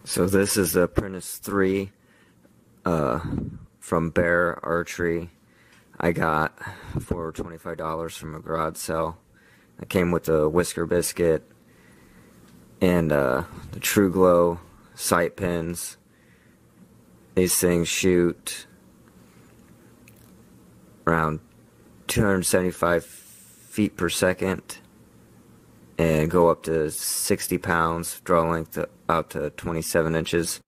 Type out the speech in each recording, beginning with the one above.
So this is the Prentice 3 from Bear Archery. I got for $25 from a garage sale. It came with the Whisker Biscuit and the True Glow sight pins. These things shoot around 275 feet per second and go up to 60 pounds, draw length out to 27 inches.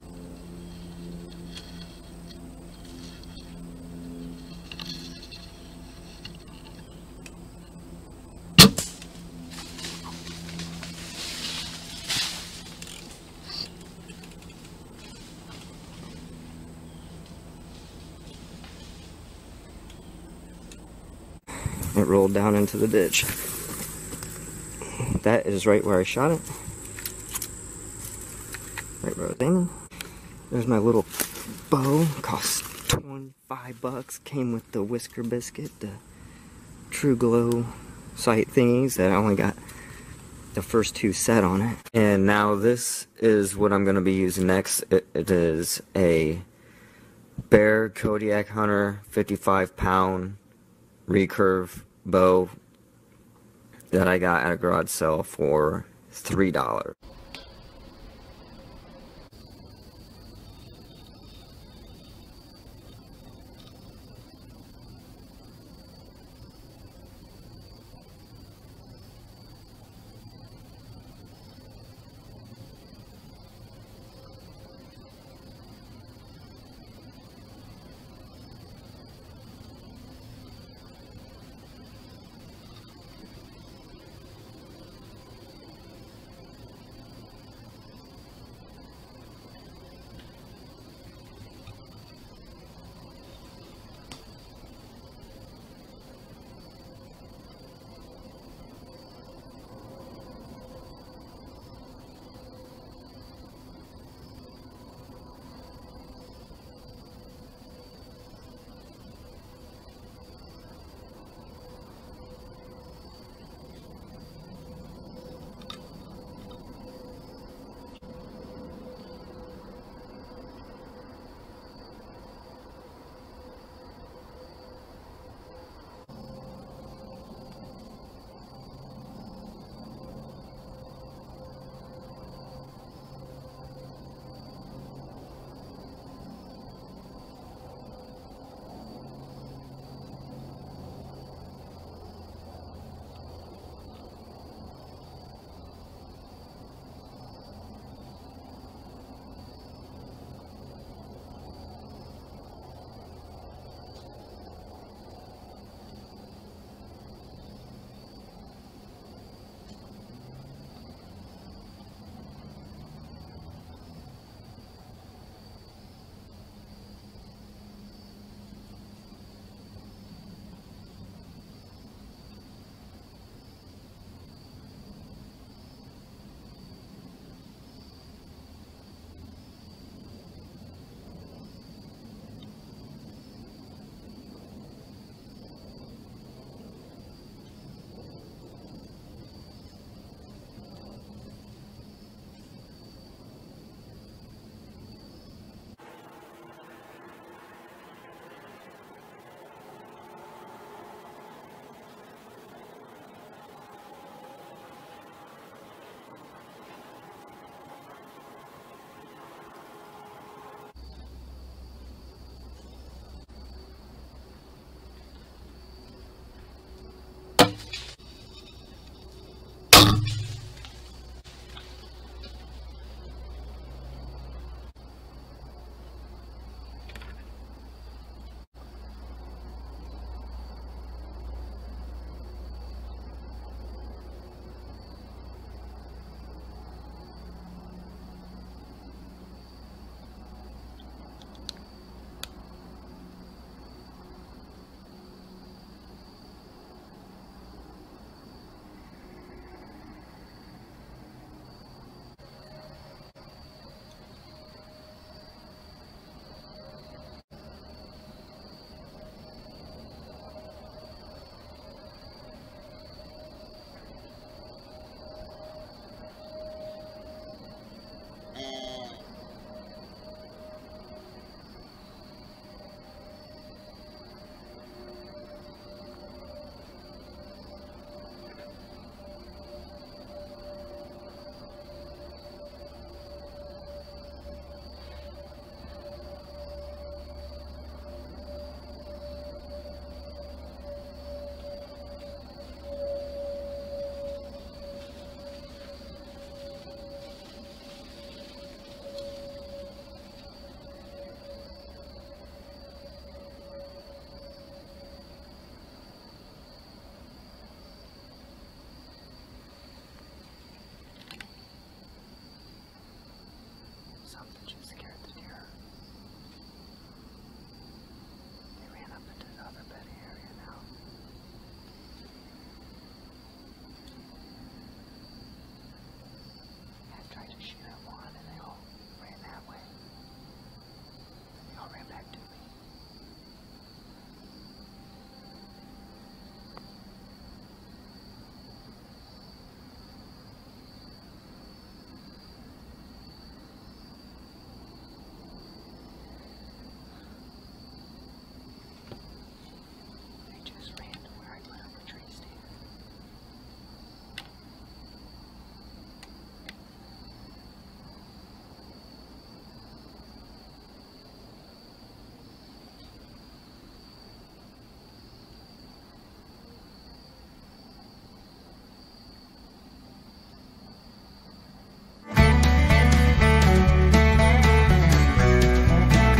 It rolled down into the ditch. That is right where I shot it. Right where I was aiming. There's my little bow. Cost $25. Came with the Whisker Biscuit, the True Glow sight thingies that I only got the first two set on it. And now this is what I'm going to be using next. It is a Bear Kodiak Hunter 55-pound recurve bow that I got at a garage sale for $3.